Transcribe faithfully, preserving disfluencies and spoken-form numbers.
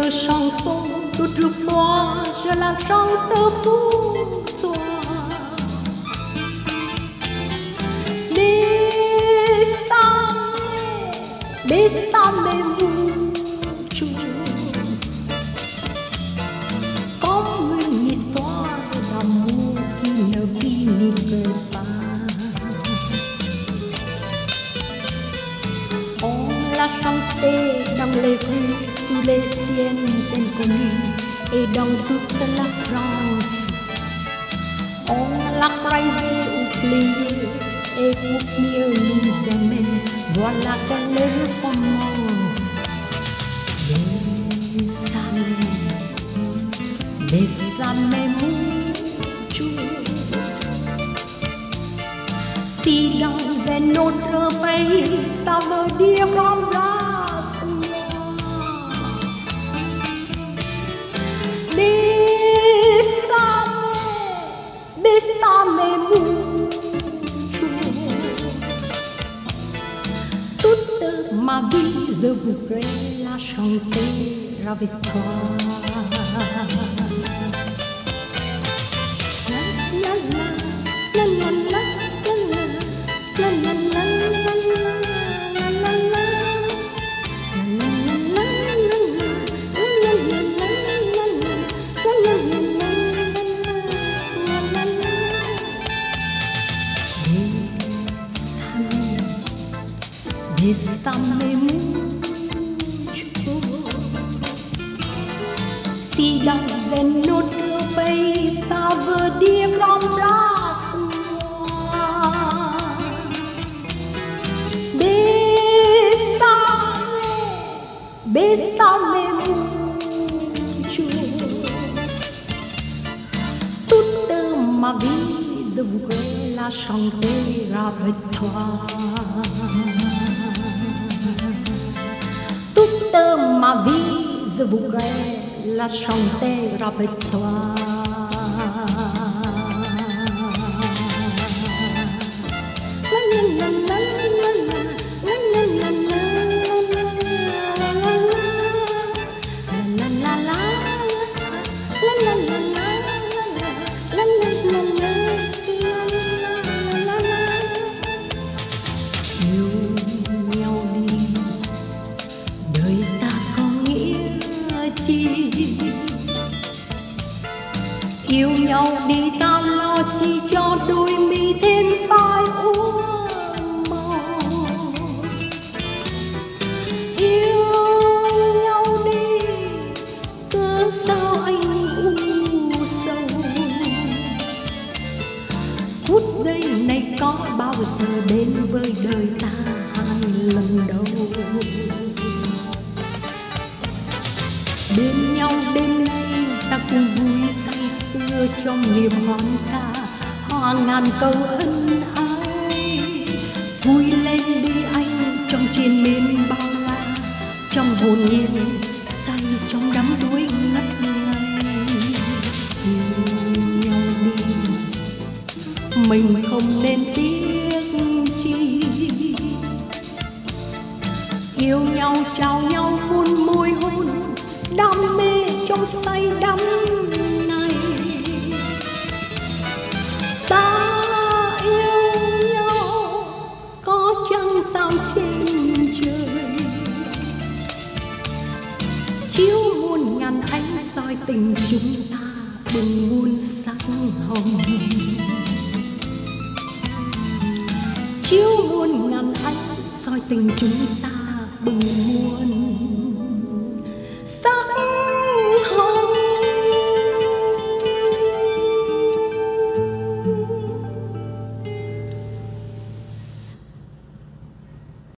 de chansons d'autrefois, je la chante pour toi. Bésame, bésame mucho, comme une histoire d'amour qui ne finit pas. On l'a chanté dans les rues, sous les ciels inconnus et dans toute la France. On l'a rêvé, oublié et pour mieux nous aimer, voilà qu'elle recommence. Bésame, bésame mucho. Si dans un autre pays, ça veut dire embrasse-moi. Bésame, bésame mucho. Toute ma vie, je voudrais la chanter avec toi. La, la, la, la, la, la, la, la, la, la, la, la. Bésame mucho. Si dans un autre pays, ça veut dire embrasse-moi. Bésame, bésame mucho. Toute ma vie, je voudrais la chanter avec toi. Toute ma vie, je voudrais la chanter avec toi. La, la, la, la, la, la, la, la, yêu nhau đi ta lo chi cho đôi mi thêm phai úa màu. Yêu nhau đi cớ sao anh u sầu. Phút giây này có bao giờ đến với đời ta hai lần đầu. Bên nhau đêm nay ta cùng vui say xưa trong niềm hoang ca, hoa ngàn câu ân ái. Vui lên đi anh trong triền miên bao la, trong hồn nhiên say trong đắm đuối ngất ngây. Yêu nhau đi, mình không nên tiếc chi. Yêu nhau trao nhau muôn môi hôn, đam mê trong say đắm này. Ta yêu nhau có chăng sao trên trời, chiếu muôn ngàn ánh soi tình chúng ta bừng muôn sắc hồng. Chiếu muôn ngàn ánh soi tình chúng ta